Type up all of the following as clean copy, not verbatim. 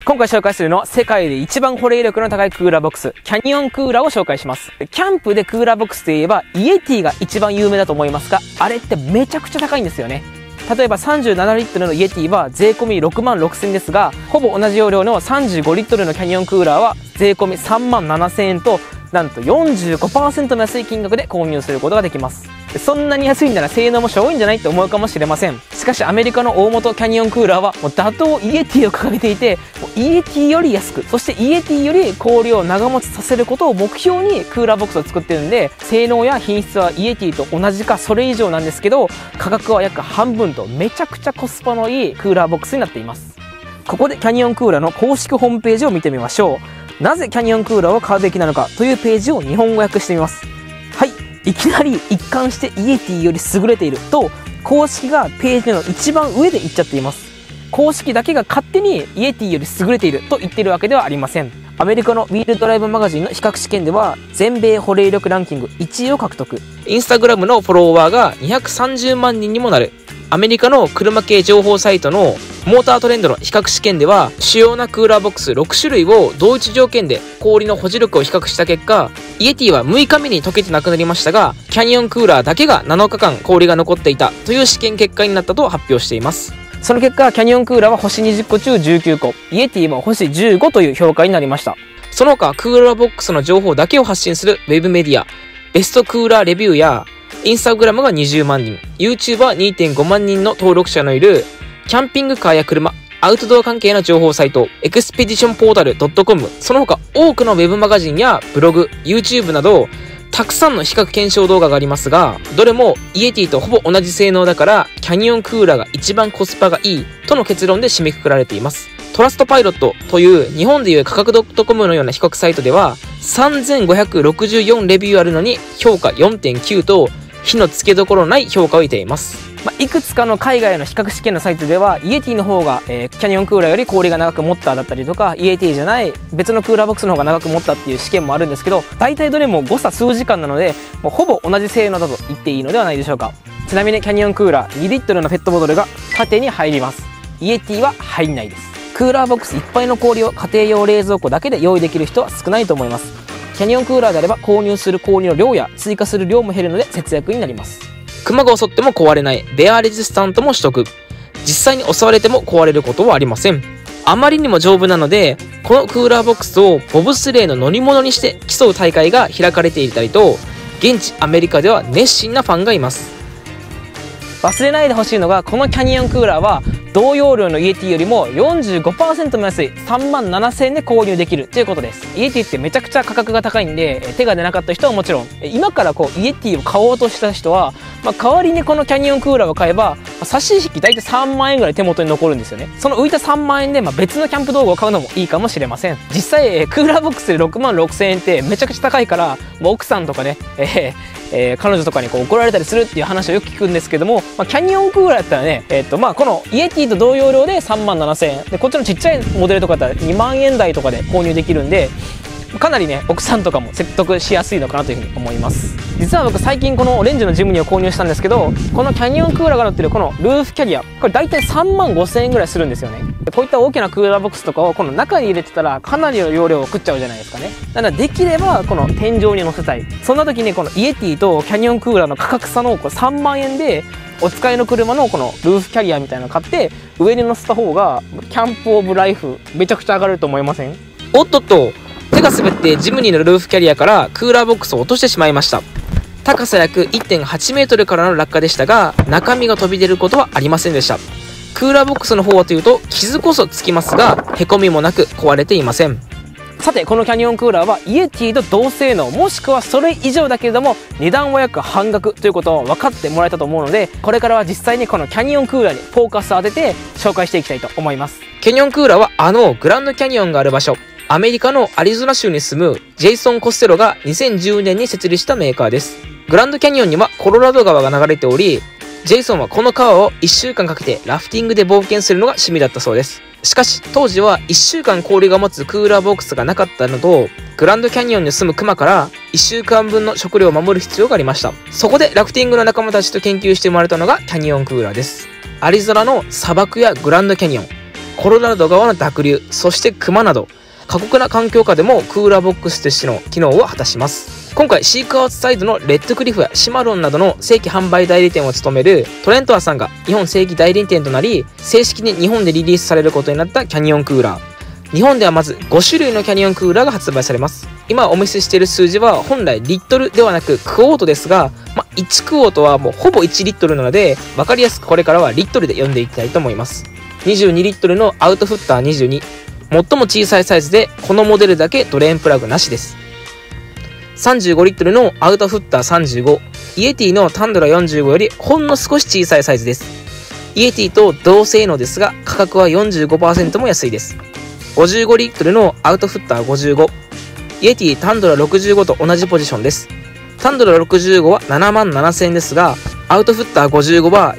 今回紹介するのは世界で一番保冷力の高いクーラーボックス、キャニオンクーラーを紹介します。キャンプでクーラーボックスといえばイエティが一番有名だと思いますが、あれってめちゃくちゃ高いんですよね。例えば37リットルのイエティは税込み6万6000円ですが、ほぼ同じ容量の35リットルのキャニオンクーラーは税込み3万7000円と、なんと 45% の安い金額で購入することができます。そんなに安いんなら性能もしょぼいんじゃないって思うかもしれません。しかしアメリカの大元キャニオンクーラーはもう打倒イエティを掲げていて、イエティより安く、そしてイエティより氷を長持ちさせることを目標にクーラーボックスを作ってるんで、性能や品質はイエティと同じかそれ以上なんですけど、価格は約半分とめちゃくちゃコスパのいいクーラーボックスになっています。ここでキャニオンクーラーの公式ホームページを見てみましょう。なぜキャニオンクーラーを買うべきなのかというページを日本語訳してみます。はい、いきなり一貫してイエティより優れていると公式がページの一番上で言っちゃっています。公式だけが勝手にイエティより優れていると言っているわけではありません。アメリカのウィールドライブマガジンの比較試験では全米保冷力ランキング1位を獲得。インスタグラムのフォロワーが230万人にもなる。アメリカの車系情報サイトのモータートレンドの比較試験では主要なクーラーボックス6種類を同一条件で氷の保持力を比較した結果、イエティは6日目に溶けてなくなりましたが、キャニオンクーラーだけが7日間氷が残っていたという試験結果になったと発表しています。その結果、キャニオンクーラーは星20個中19個、イエティは星15という評価になりました。その他、クーラーボックスの情報だけを発信するウェブメディア、ベストクーラーレビューやインスタグラムが20万人、YouTuber 2.5 万人の登録者のいるキャンピングカーや車、アウトドア関係の情報サイト、エクスペディションポータル .com、その他多くのウェブマガジンやブログ、YouTube など、たくさんの比較検証動画がありますが、どれもイエティとほぼ同じ性能だから、キャニオンクーラーが一番コスパがいいとの結論で締めくくられています。トラストパイロットという日本でいう価格 .com のような比較サイトでは、3564レビューあるのに評価 4.9 と、火のつけどころない評価を得ています。いくつかの海外の比較試験のサイトではイエティの方が、キャニオンクーラーより氷が長く持っただったりとか、イエティじゃない別のクーラーボックスの方が長く持ったっていう試験もあるんですけど、大体どれも誤差数時間なので、もうほぼ同じ性能だと言っていいのではないでしょうか。ちなみにキャニオンクーラー2リットルのペットボトルが縦に入ります。イエティは入んないです。クーラーボックスいっぱいの氷を家庭用冷蔵庫だけで用意できる人は少ないと思います。キャニオンクーラーであれば購入する氷の量や追加する量も減るので節約になります。熊が襲っても壊れないベアレジスタントも取得。実際に襲われても壊れることはありません。あまりにも丈夫なので、このクーラーボックスをボブスレーの乗り物にして競う大会が開かれていたりと、現地アメリカでは熱心なファンがいます。忘れないでほしいのが、このキャニオンクーラーは同容量のイエティよりも 45% も安い3万7000円で購入できるということです。イエティってめちゃくちゃ価格が高いんで、手が出なかった人はもちろん、今からイエティを買おうとした人は、代わりにこのキャニオンクーラーを買えば、差し引き大体3万円ぐらい手元に残るんですよね。その浮いた3万円で別のキャンプ道具を買うのもいいかもしれません。実際、クーラーボックスで6万6000円ってめちゃくちゃ高いから、奥さんとかね、彼女とかに怒られたりするっていう話をよく聞くんですけども、キャニオンクーラーやったらね、このイエティと同容量で3万7000円で、こっちのちっちゃいモデルとかだったら2万円台とかで購入できるんで、かなりね、奥さんとかも説得しやすいのかなというふうに思います。実は僕最近このオレンジのジムニーを購入したんですけど、このキャニオンクーラーが乗ってるこのルーフキャリア、これ大体3万5000円ぐらいするんですよね。こういった大きなクーラーボックスとかをこの中に入れてたらかなりの容量を食っちゃうじゃないですかね。なのでできればこの天井に乗せたい。そんな時にこのイエティとキャニオンクーラーの価格差の3万円でお使いの車のこのルーフキャリアみたいなの買って上に乗せた方がキャンプオブライフめちゃくちゃ上がると思いません？おっとっと、手が滑ってジムニーのルーフキャリアからクーラーボックスを落としてしまいました。高さ約 1.8 メートルからの落下でしたが、中身が飛び出ることはありませんでした。クーラーボックスの方はというと傷こそつきますが、へこみもなく壊れていません。さて、このキャニオンクーラーはイエティと同性能もしくはそれ以上だけれども値段は約半額ということを分かってもらえたと思うので、これからは実際にこのキャニオンクーラーにフォーカスを当てて紹介していきたいと思います。キャニオンクーラーはグランドキャニオンがある場所、アメリカのアリゾナ州に住むジェイソン・コステロが2010年に設立したメーカーです。グランドキャニオンにはコロラド川が流れており、ジェイソンはこの川を1週間かけてラフティングで冒険するのが趣味だったそうです。しかし当時は1週間氷が持つクーラーボックスがなかったのと、グランドキャニオンに住むクマから1週間分の食料を守る必要がありました。そこでラフティングの仲間たちと研究して生まれたのがキャニオンクーラーです。アリゾナの砂漠やグランドキャニオン、 コロラド川の濁流、そして熊など過酷な環境下でもクーラーボックスとしての機能を果たします。今回シークアウトサイドのレッドクリフやシマロンなどの正規販売代理店を務めるトレントアさんが日本正規代理店となり、正式に日本でリリースされることになったキャニオンクーラー。日本ではまず5種類のキャニオンクーラーが発売されます。今お見せしている数字は本来リットルではなくクォートですが、1クォートはもうほぼ1リットルなので、分かりやすくこれからはリットルで読んでいきたいと思います。22リットルのアウトフッター22、最も小さいサイズでこのモデルだけドレーンプラグなしです。35リットルのアウトフッター35、イエティのタンドラ45よりほんの少し小さいサイズです。イエティと同性能ですが価格は 45% も安いです。55リットルのアウトフッター55、イエティタンドラ65と同じポジションです。タンドラ65は77,000円ですが、アウトフッター55は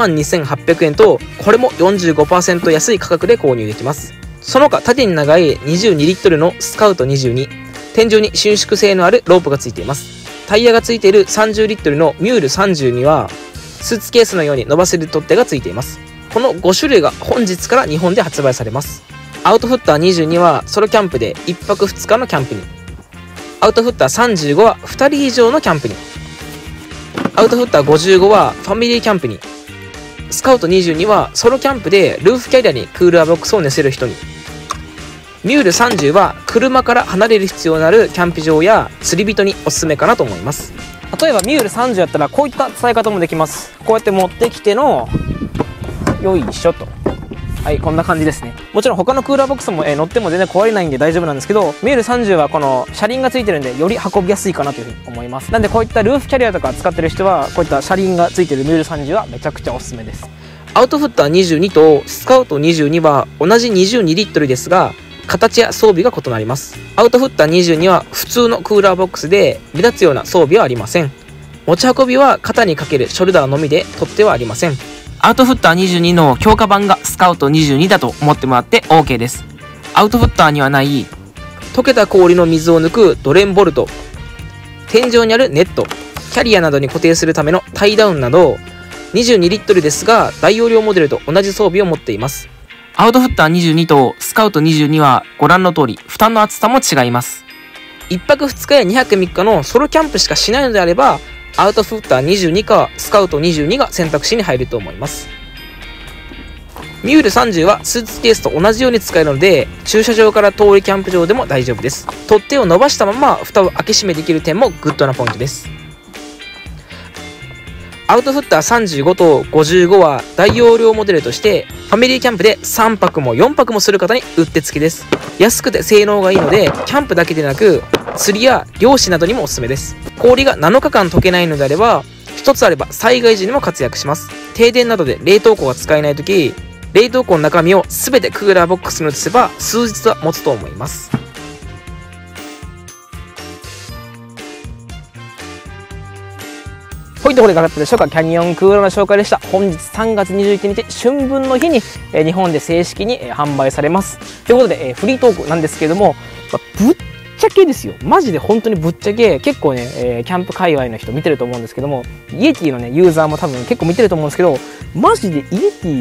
42,800円と、これも 45% 安い価格で購入できます。その他縦に長い22リットルのスカウト22、天井に伸縮性のあるロープがついています。タイヤがついている30リットルのミュール30にはスーツケースのように伸ばせる取っ手がついています。この5種類が本日から日本で発売されます。アウトフッター22はソロキャンプで1泊2日のキャンプに、アウトフッター35は2人以上のキャンプに、アウトフッター55はファミリーキャンプに、スカウト22はソロキャンプでルーフキャリアにクーラーボックスを寝せる人に、ミュール30は車から離れる必要のあるキャンプ場や釣り人におすすめかなと思います。例えばミュール30やったらこういった伝え方もできます。こうやって持ってきてのよいしょと、はい、こんな感じですね。もちろん他のクーラーボックスも、乗っても全然壊れないんで大丈夫なんですけど、ミュール30はこの車輪がついてるんでより運びやすいかなというふうに思います。なんでこういったルーフキャリアとか使ってる人はこういった車輪がついてるミュール30はめちゃくちゃおすすめです。アウトフッター22とスカウト22は同じ22リットルですが形や装備が異なります。アウトフッター22は普通のクーラーボックスで目立つような装備はありません。持ち運びは肩にかけるショルダーのみで取っ手はありません。アウトフッター22の強化版がスカウト22だと思ってもらって OK です。アウトフッターにはない溶けた氷の水を抜くドレンボルト、天井にあるネット、キャリアなどに固定するためのタイダウンなど22リットルですが大容量モデルと同じ装備を持っています。アウトフッター22とスカウト22はご覧の通り負担の厚さも違います。1泊2日や2泊3日のソロキャンプしかしないのであればアウトフッター22かスカウト22が選択肢に入ると思います。ミュール30はスーツケースと同じように使えるので駐車場から遠いキャンプ場でも大丈夫です。取っ手を伸ばしたまま蓋を開け閉めできる点もグッドなポイントです。アウトフッター35と55は大容量モデルとしてファミリーキャンプで3泊も4泊もする方にうってつけです。安くて性能がいいのでキャンプだけでなく釣りや漁師などにもおすすめです。氷が7日間溶けないのであれば1つあれば災害時にも活躍します。停電などで冷凍庫が使えないとき冷凍庫の中身を全てクーラーボックスに移せば数日は持つと思います。ポイントこれいかがだったでしょうか。キャニオンクーラーの紹介でした。本日3月21日春分の日に日本で正式に販売されます。ということでフリートークなんですけれども、ぶっちゃけですよ、マジで本当にぶっちゃけ結構ね、キャンプ界隈の人見てると思うんですけども、イエティのねユーザーも多分結構見てると思うんですけど、マジでイエテ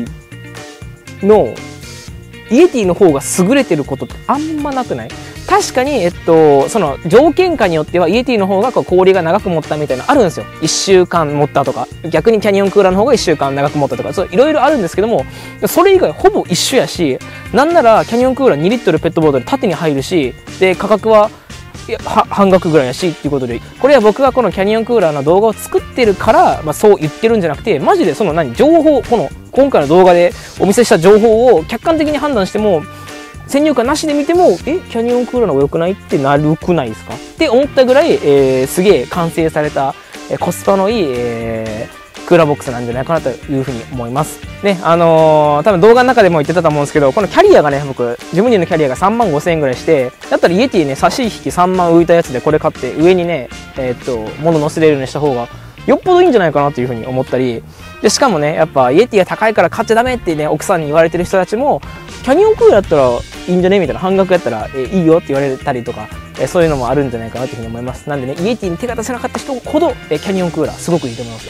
ィの方が優れてることってあんまなくない？確かに、その条件下によってはイエティの方が氷が長く持ったみたいなのあるんですよ。1週間持ったとか、逆にキャニオンクーラーの方が1週間長く持ったとか、そういろいろあるんですけども、それ以外ほぼ一緒やし、なんならキャニオンクーラー2リットルペットボトル縦に入るし、で価格は半額ぐらいやしっていうことで、これは僕がこのキャニオンクーラーの動画を作ってるから、そう言ってるんじゃなくて、マジでその情報、今回の動画でお見せした情報を客観的に判断しても先入観なしで見てもキャニオンクーラーの方が良くないってなるくないですかって思ったぐらい、すげえ完成された、コスパのいい、クーラーボックスなんじゃないかなというふうに思いますね。多分動画の中でも言ってたと思うんですけど、このキャリアがね、僕自分のキャリアが35,000円ぐらいして、だったらイエティね差し引き3万浮いたやつでこれ買って上にね物乗せれるようにした方がよっぽどいいんじゃないかなというふうに思ったりで、しかもねやっぱイエティが高いから買っちゃダメってね奥さんに言われてる人たちもキャニオンクーラーやったらいいんじゃねみたいな、半額やったらいいよって言われたりとかそういうのもあるんじゃないかなというふうに思います。なんでね、イエティに手が出せなかった人ほど、キャニオンクーラーすごくいいと思います。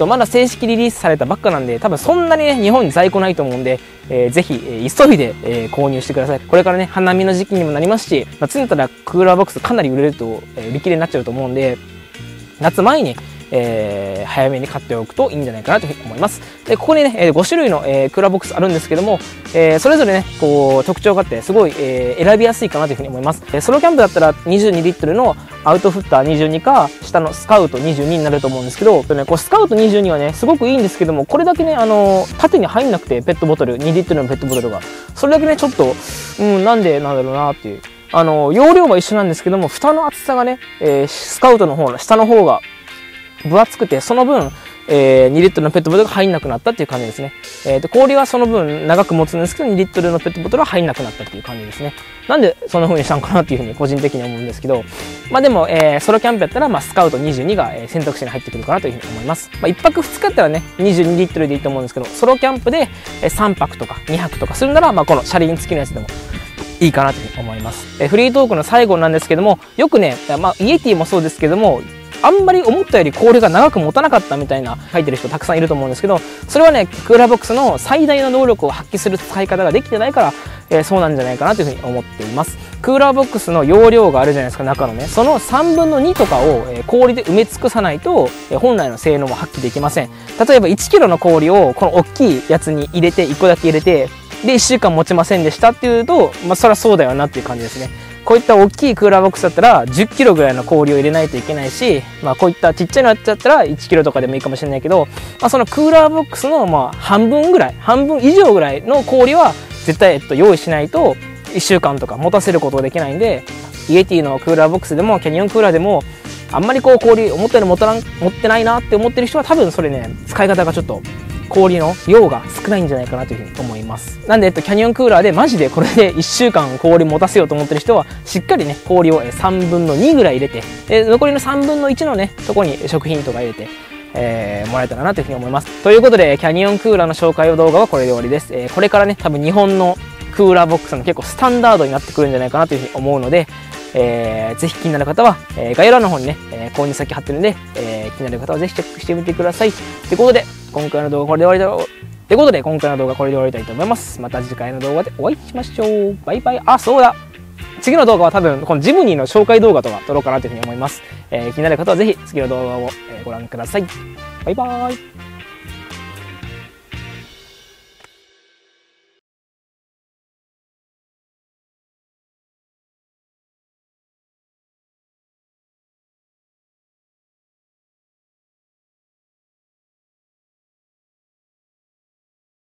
まだ正式リリースされたばっかなんで、多分そんなにね、日本に在庫ないと思うんで、ぜひ、急いで、購入してください。これからね、花見の時期にもなりますし、夏になったらクーラーボックスかなり売れると、売り切れになっちゃうと思うんで、夏前に、早めに買っておくといいんじゃないかなというふうに思います。で、ここにね、5種類の、クーラーボックスあるんですけども、それぞれね、こう、特徴があって、すごい、選びやすいかなというふうに思います。ソロキャンプだったら22リットルのアウトフッター22か、下のスカウト22になると思うんですけど、こうスカウト22はね、すごくいいんですけども、これだけね、縦に入んなくて、ペットボトル、2リットルのペットボトルが。それだけね、ちょっと、なんでなんだろうなっていう。容量は一緒なんですけども、蓋の厚さがね、スカウトの方の下の方が、分厚くて、その分、2リットルのペットボトルが入んなくなったっていう感じですね。氷はその分長く持つんですけど、2リットルのペットボトルは入んなくなったっていう感じですね。なんでそんな風にしたのかなっていう風に個人的に思うんですけど、まあでも、ソロキャンプやったら、まあスカウト22が選択肢に入ってくるかなという風に思います。まあ1泊2日やったらね、22リットルでいいと思うんですけど、ソロキャンプで3泊とか2泊とかするなら、まあこの車輪付きのやつでもいいかなという風に思います。フリートークの最後なんですけども、よくね、まあイエティもそうですけども、あんまり思ったより氷が長く持たなかったみたいな書いてる人たくさんいると思うんですけど、それはね、クーラーボックスの最大の能力を発揮する使い方ができてないから、そうなんじゃないかなというふうに思っています。クーラーボックスの容量があるじゃないですか、中のね。その3分の2とかを氷で埋め尽くさないと、本来の性能も発揮できません。例えば1キロの氷をこの大きいやつに入れて、1個だけ入れて、で1週間持ちませんでしたっていうと、まあそりゃそうだよなっていう感じですね。こういった大きいクーラーボックスだったら10キロぐらいの氷を入れないといけないし、まあこういったちっちゃいのやつだったら1キロとかでもいいかもしれないけど、まあそのクーラーボックスのまあ半分ぐらい、半分以上ぐらいの氷は絶対用意しないと1週間とか持たせることができないんで、イエティのクーラーボックスでもキャニオンクーラーでもあんまりこう氷思ったより持ってないなって思ってる人は多分それね、使い方がちょっと氷の量が少ないんじゃないかなというふうに思います。なんで、キャニオンクーラーでマジでこれで1週間氷持たせようと思ってる人は、しっかりね、氷を3分の2ぐらい入れて、残りの3分の1のね、とこに食品とか入れて、もらえたらなというふうに思います。ということで、キャニオンクーラーの紹介動画はこれで終わりです。これからね、多分日本のクーラーボックスの結構スタンダードになってくるんじゃないかなというふうに思うので、ぜひ気になる方は、概要欄の方にね、購入先貼ってるんで、気になる方はぜひチェックしてみてください。ということで、今回の動画はこれで終わりたいと思います。また次回の動画でお会いしましょう。バイバイ。あ、そうだ。次の動画は多分、このジムニーの紹介動画とか撮ろうかなというふうに思います。気になる方はぜひ次の動画をご覧ください。バイバイ。